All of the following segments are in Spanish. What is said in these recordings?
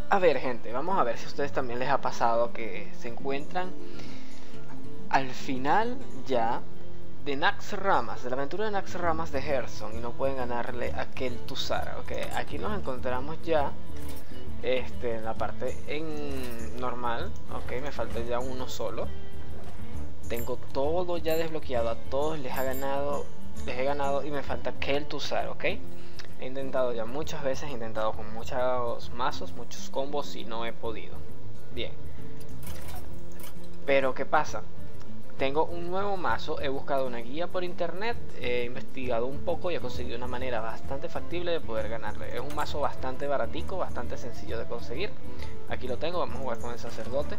A ver, gente, vamos a ver si a ustedes también les ha pasado que se encuentran al final ya de Naxxramas, de la aventura de Naxxramas de Gerson, y no pueden ganarle a Kel'Thuzad. Ok, aquí nos encontramos ya en la parte en normal. Ok, me falta ya uno solo. Tengo todo ya desbloqueado, a todos les he ganado y me falta Kel'Thuzad. Ok, he intentado ya muchas veces, he intentado con muchos mazos, muchos combos y no he podido. Bien, pero ¿qué pasa? Tengo un nuevo mazo, he buscado una guía por internet, he investigado un poco y he conseguido una manera bastante factible de poder ganarle. Es un mazo bastante baratico, bastante sencillo de conseguir. Aquí lo tengo, vamos a jugar con el sacerdote.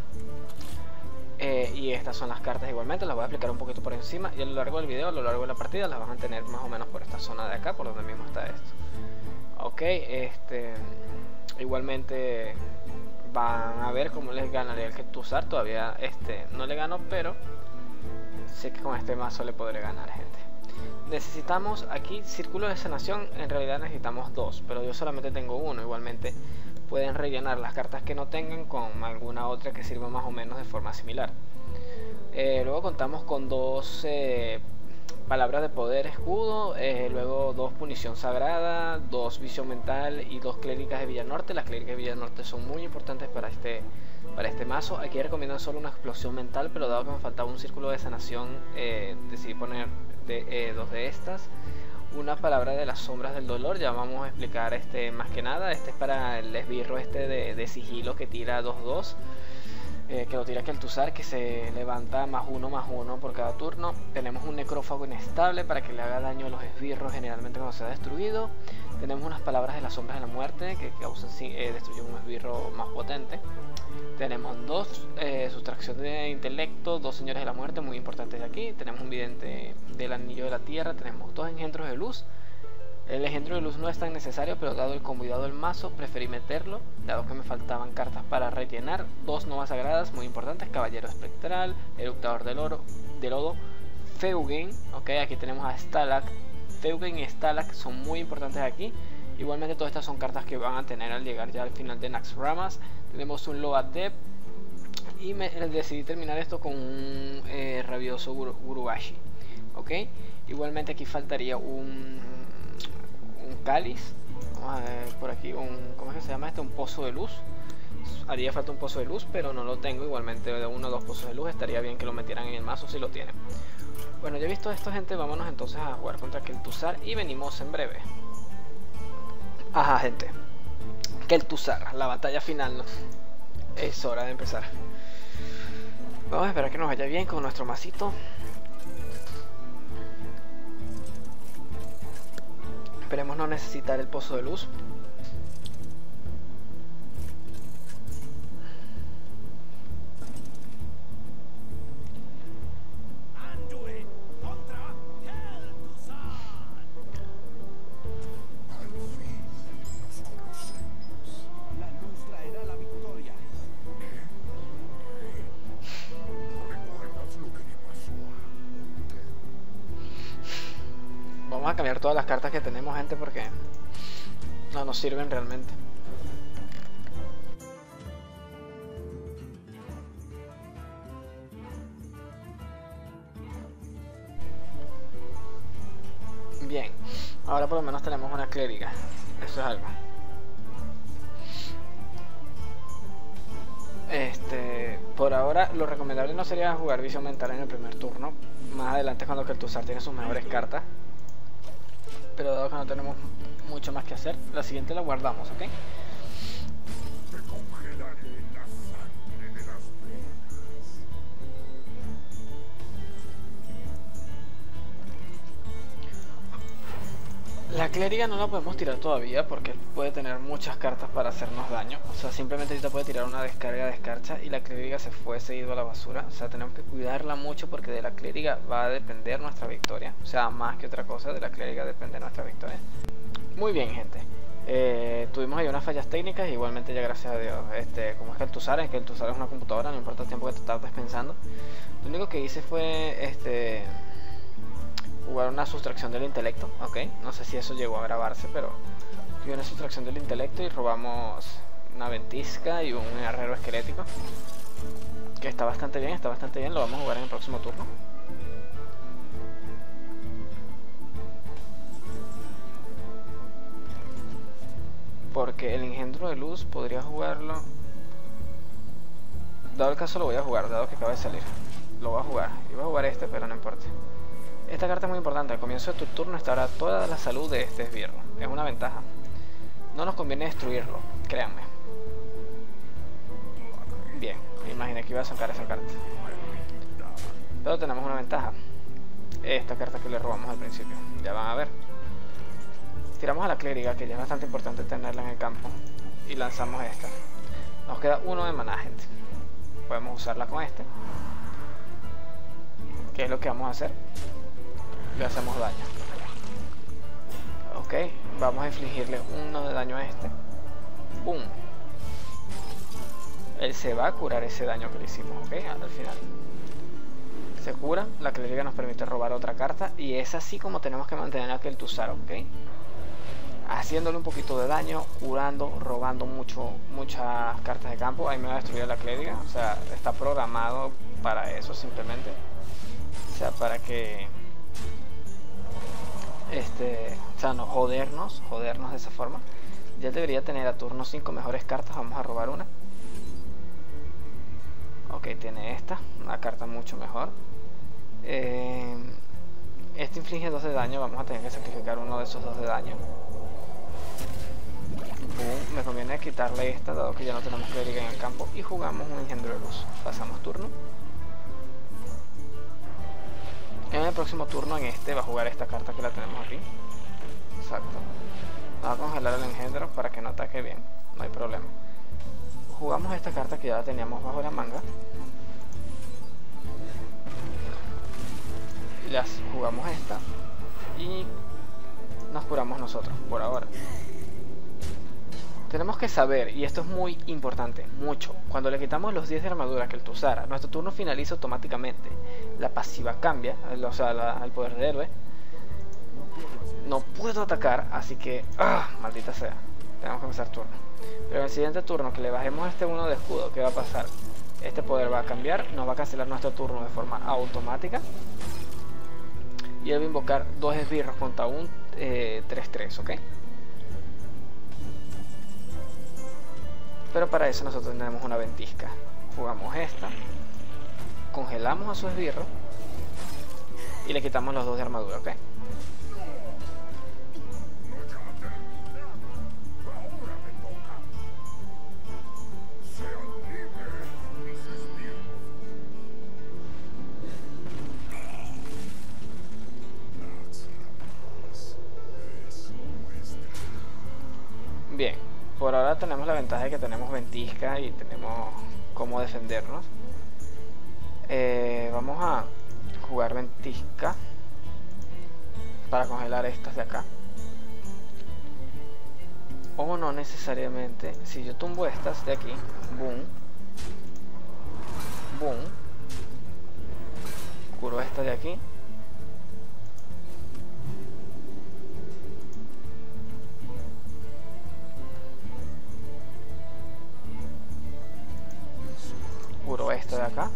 Y estas son las cartas igualmente, las voy a explicar un poquito por encima. Y a lo largo del video, a lo largo de la partida, las van a tener más o menos por esta zona de acá, por donde mismo está esto. Ok, igualmente van a ver cómo les ganaría el Kel'Thuzad. Todavía no le gano, pero sé que con este mazo le podré ganar, gente. Necesitamos aquí círculo de sanación. En realidad necesitamos dos, pero yo solamente tengo uno. Igualmente pueden rellenar las cartas que no tengan con alguna otra que sirva más o menos de forma similar. Luego contamos con dos palabras de poder escudo, luego dos punición sagrada, dos visión mental y dos cléricas de Villanorte. Las cléricas de Villanorte son muy importantes para este mazo. Aquí recomiendo solo una explosión mental, pero dado que me faltaba un círculo de sanación, decidí poner dos de estas. Una palabra de las sombras del dolor, ya vamos a explicar más que nada. Este es para el esbirro de sigilo que tira 2-2, que lo tira Kel'Thuzad, que se levanta +1/+1 por cada turno. Tenemos un necrófago inestable para que le haga daño a los esbirros generalmente cuando sea destruido. Tenemos unas palabras de las sombras de la muerte que causan destruyen un esbirro más potente. Tenemos dos sustracción de intelecto, dos señores de la muerte muy importantes de aquí. Tenemos un vidente del anillo de la tierra. Tenemos dos engendros de luz. El engendro de luz no es tan necesario, pero dado el convidado del mazo preferí meterlo, dado que me faltaban cartas para rellenar. Dos novas sagradas muy importantes: caballero espectral, eructador de lodo, Feugen. Ok, aquí tenemos a Stalak. Feugen y Stalak son muy importantes aquí. Igualmente todas estas son cartas que van a tener al llegar ya al final de Naxxramas. Tenemos un Loadeb y decidí terminar esto con un rabioso Gurubashi. Ok, igualmente aquí faltaría un cáliz. Vamos a ver por aquí ¿cómo es que se llama este? Un pozo de luz. Haría falta un pozo de luz, pero no lo tengo. Igualmente de uno o dos pozos de luz estaría bien que lo metieran en el mazo si lo tienen. Bueno, ya he visto esto, gente, vámonos entonces a jugar contra Kel'Thuzad y venimos en breve. Ajá, gente, Kel'Thuzad, la batalla final, ¿no? Es hora de empezar. Vamos a esperar que nos vaya bien con nuestro masito. Esperemos no necesitar el pozo de luz. Vamos a cambiar todas las cartas que tenemos, gente, porque no nos sirven realmente. Bien, ahora por lo menos tenemos una clériga. Eso es algo. Por ahora lo recomendable no sería jugar visión mental en el primer turno. Más adelante cuando Kel'Thuzad tiene sus mejores cartas. Pero dado que no tenemos mucho más que hacer, la siguiente la guardamos, ¿ok? La clériga no la podemos tirar todavía porque puede tener muchas cartas para hacernos daño. O sea, simplemente ahorita puede tirar una descarga de escarcha y la clériga se fue seguido a la basura. O sea, tenemos que cuidarla mucho porque de la clériga va a depender nuestra victoria. O sea, más que otra cosa, de la clériga depende nuestra victoria. Muy bien, gente. Tuvimos ahí unas fallas técnicas, igualmente ya gracias a Dios. Como es que Kel'Thuzad es una computadora, no importa el tiempo que te tardes pensando. Lo único que hice fue jugar una sustracción del intelecto, ok. No sé si eso llegó a grabarse, pero fui una sustracción del intelecto y robamos una ventisca y un herrero esquelético. Que está bastante bien, lo vamos a jugar en el próximo turno. Porque el engendro de luz podría jugarlo. Dado el caso lo voy a jugar, dado que acaba de salir. Lo voy a jugar, iba a jugar este pero no importa. Esta carta es muy importante, al comienzo de tu turno estará toda la salud de este esbirro. Es una ventaja. No nos conviene destruirlo, créanme. Bien, me imaginé que iba a sacar esa carta. Pero tenemos una ventaja. Esta carta que le robamos al principio, ya van a ver. Tiramos a la clériga, que ya es bastante importante tenerla en el campo. Y lanzamos esta. Nos queda uno de maná, gente. Podemos usarla con este. ¿Qué es lo que vamos a hacer? Le hacemos daño. Ok, vamos a infligirle 1 de daño a este. ¡Boom! Él se va a curar ese daño que le hicimos, ok, al final. Se cura, la clériga nos permite robar otra carta. Y es así como tenemos que mantener a Kel'Thuzad, ok. Haciéndole un poquito de daño, curando, robando muchas cartas de campo. Ahí me va a destruir la clériga. O sea, está programado para eso simplemente. O sea, para que... o sea, no jodernos de esa forma. Ya debería tener a turno 5 mejores cartas. Vamos a robar una. Ok, tiene esta. Una carta mucho mejor. Este inflige 2 de daño. Vamos a tener que sacrificar uno de esos 2 de daño. Me conviene quitarle esta, dado que ya no tenemos clériga en el campo. Y jugamos un engendro de luz. Pasamos turno. En el próximo turno, en este, va a jugar esta carta que la tenemos aquí. Exacto. Vamos a congelar el engendro para que no ataque bien. No hay problema. Jugamos esta carta que ya la teníamos bajo la manga. Las jugamos esta. Y nos curamos nosotros, por ahora. Tenemos que saber, y esto es muy importante, mucho, cuando le quitamos los 10 de armadura que Kel'Thuzad, nuestro turno finaliza automáticamente. La pasiva cambia, o sea, el poder de héroe. No puedo atacar, así que... maldita sea, tenemos que empezar turno. Pero en el siguiente turno que le bajemos este 1 de escudo, ¿qué va a pasar? Este poder va a cambiar, nos va a cancelar nuestro turno de forma automática. Y él va a invocar 2 esbirros contra un 3-3, ¿ok? Pero para eso nosotros tenemos una ventisca. Jugamos esta, congelamos a su esbirro y le quitamos los 2 de armadura, ¿ok? Bien. Por ahora tenemos la ventaja de que tenemos ventisca y tenemos cómo defendernos. Vamos a jugar ventisca para congelar estas de acá. O no necesariamente. Si yo tumbo estas de aquí, boom, boom, curo esta de aquí. Curo esta de acá.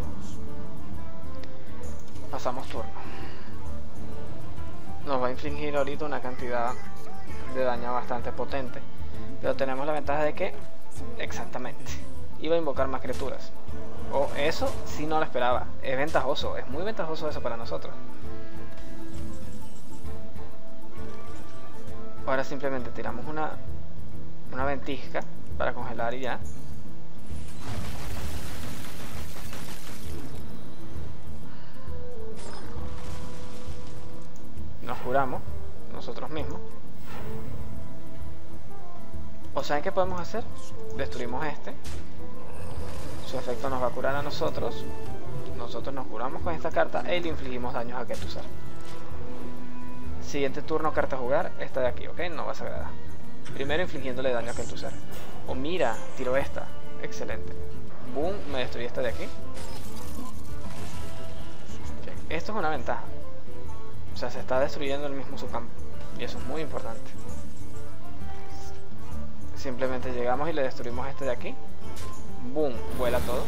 Pasamos turno. Nos va a infligir ahorita una cantidad de daño bastante potente. Pero tenemos la ventaja de que... Exactamente. Iba a invocar más criaturas. O eso sí no lo esperaba. Es ventajoso. Es muy ventajoso eso para nosotros. Ahora simplemente tiramos una ventisca para congelar y ya. Nos curamos nosotros mismos. ¿O saben qué podemos hacer? Destruimos este. Su efecto nos va a curar a nosotros. Nosotros nos curamos con esta carta y le infligimos daños a Kel'Thuzad. Siguiente turno, carta a jugar. Esta de aquí, ¿ok? No va sagrada. Primero infligiéndole daño a Kel'Thuzad. O mira, tiro esta. Excelente. Boom, me destruí esta de aquí. Okay. Esto es una ventaja. O sea, se está destruyendo el mismo su campo. Y eso es muy importante. Simplemente llegamos y le destruimos este de aquí. Boom, vuela todo.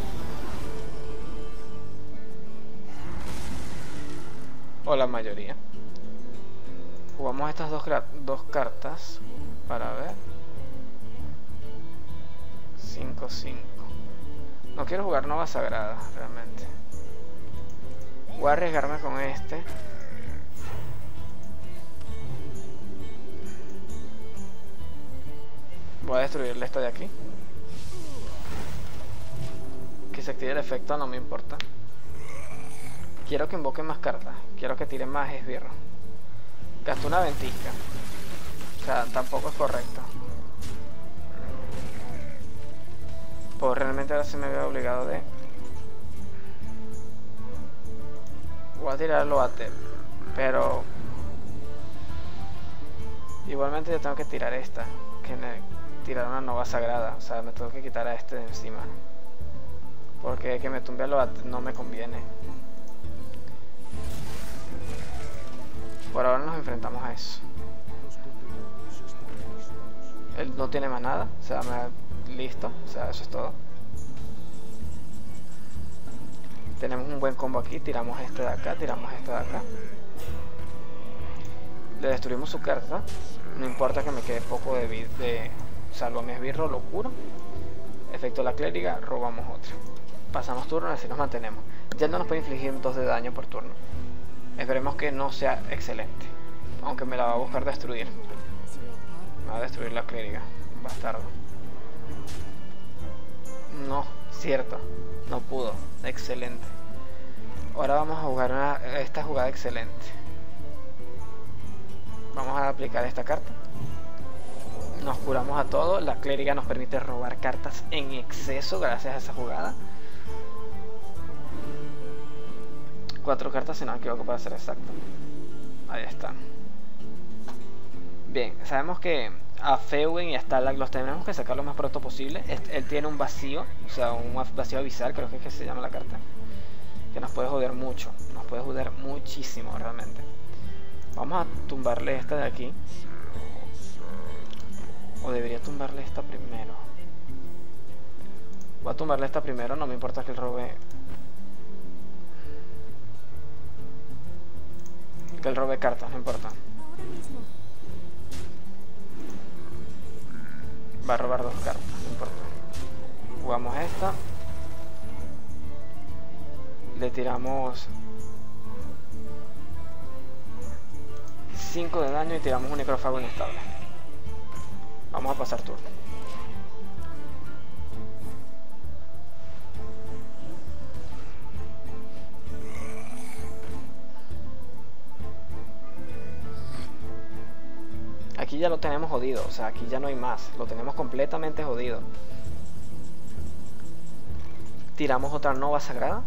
O la mayoría. Jugamos estas dos cartas para ver. 5-5. No quiero jugar Nova Sagrada realmente. Voy a arriesgarme con este. Voy a destruirle esto de aquí. Que se active el efecto, no me importa. Quiero que invoque más cartas. Quiero que tire más esbirro. Gasto una ventisca. O sea, tampoco es correcto. Pues realmente ahora se me había obligado de... Voy a tirarlo a Ted. Pero... igualmente yo tengo que tirar esta. Tirar una Nova Sagrada. O sea, me tengo que quitar a este de encima. Porque que me tumbe a Loatet no me conviene. Por ahora nos enfrentamos a eso. Él no tiene más nada. O sea, listo. O sea, eso es todo. Tenemos un buen combo aquí. Tiramos este de acá. Tiramos este de acá. Le destruimos su carta. No importa que me quede poco de vida. Salvo a mi esbirro, lo curo. Efecto de la clériga. Robamos otro. Pasamos turno y así nos mantenemos. Ya no nos puede infligir 2 de daño por turno. Esperemos que no sea excelente. Aunque me la va a buscar destruir. Me va a destruir la clériga. Bastardo. No, cierto. No pudo. Excelente. Ahora vamos a jugar esta jugada excelente. Vamos a aplicar esta carta. Nos curamos a todos. La clériga nos permite robar cartas en exceso gracias a esa jugada. 4 cartas si no me equivoco para ser exacto. Ahí está. Bien, sabemos que a Feugen y a Stalag los tenemos que sacar lo más pronto posible. Él tiene un vacío, o sea, un vacío abisal, creo que es que se llama la carta. Que nos puede joder mucho, nos puede joder muchísimo realmente. Vamos a tumbarle esta de aquí. O debería tumbarle esta primero. Voy a tumbarle esta primero, no me importa que él robe. Que él robe cartas, no importa. Va a robar 2 cartas, no importa. Jugamos esta. Le tiramos 5 de daño y tiramos un necrófago inestable. Vamos a pasar turno. Aquí ya lo tenemos jodido, o sea, aquí ya no hay más. Lo tenemos completamente jodido. Tiramos otra Nova Sagrada.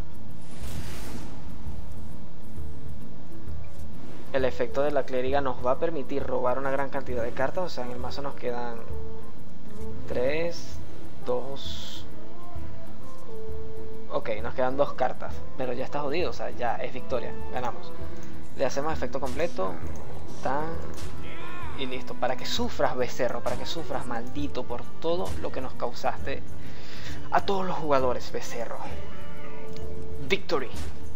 El efecto de la clériga nos va a permitir robar una gran cantidad de cartas. O sea, en el mazo nos quedan 3, 2... Ok, nos quedan 2 cartas. Pero ya está jodido, o sea, ya es victoria. Ganamos. Le hacemos efecto completo. Tan... Y listo, para que sufras, becerro, para que sufras, maldito, por todo lo que nos causaste a todos los jugadores, becerro. Victory.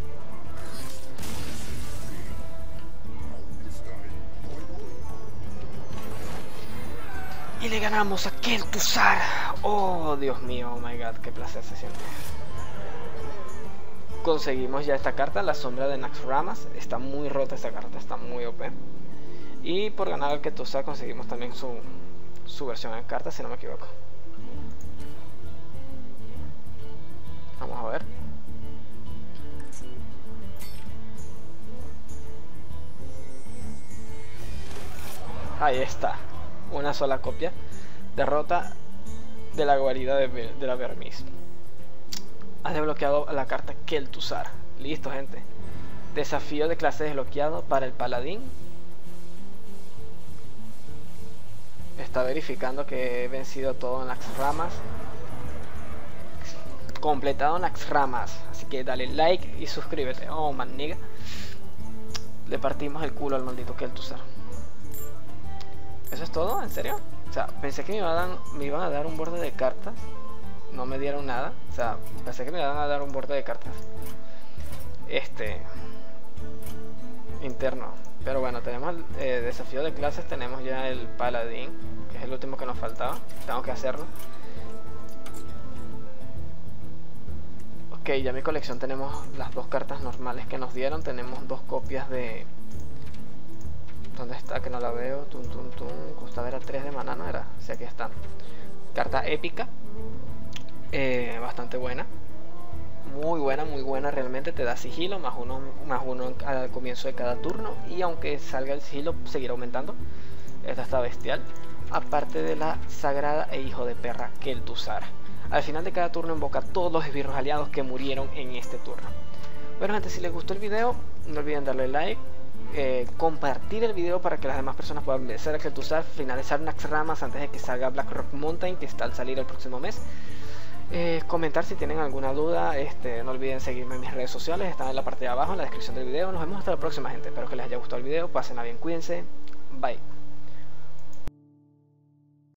Y le ganamos a Kel'Thuzar. Oh, Dios mío, oh my god, qué placer se siente. Conseguimos ya esta carta, la sombra de Naxxramas. Está muy rota esta carta, está muy OP. Y por ganar al Kel'Thuzar conseguimos también su versión en carta, si no me equivoco. Vamos a ver. Ahí está. Una sola copia. Derrota de la guarida de la Vermis. Has desbloqueado la carta Kel'Thuzar. Listo, gente. Desafío de clase desbloqueado para el paladín. Está verificando que he vencido todo en Naxxramas. Completado Naxxramas. Así que dale like y suscríbete. Oh, man, nigga. Le partimos el culo al maldito Kel'Thuzar. ¿Eso es todo? ¿En serio? O sea, pensé que me iban a dar un borde de cartas. No me dieron nada. O sea, pensé que me iban a dar un borde de cartas interno. Pero bueno, tenemos el desafío de clases. Tenemos ya el paladín, que es el último que nos faltaba. Tengo que hacerlo. Ok, ya en mi colección tenemos las 2 cartas normales que nos dieron. Tenemos 2 copias de... ¿Dónde está? Que no la veo. Costaba era 3 de maná, ¿no era? Sí, aquí está. Carta épica. Bastante buena. Muy buena realmente. Te da sigilo, más uno al comienzo de cada turno. Y aunque salga el sigilo, seguirá aumentando. Esta está bestial. Aparte de la sagrada e hijo de perra Kel'Thuzad. Al final de cada turno invoca a todos los esbirros aliados que murieron en este turno. Bueno gente, si les gustó el video, no olviden darle like, compartir el video para que las demás personas puedan vencer a Kel'Thuzad, finalizar unas ramas antes de que salga Blackrock Mountain, que está al salir el próximo mes. Comentar si tienen alguna duda, no olviden seguirme en mis redes sociales, están en la parte de abajo, en la descripción del video. Nos vemos hasta la próxima gente, espero que les haya gustado el video, pásenla bien, cuídense, bye.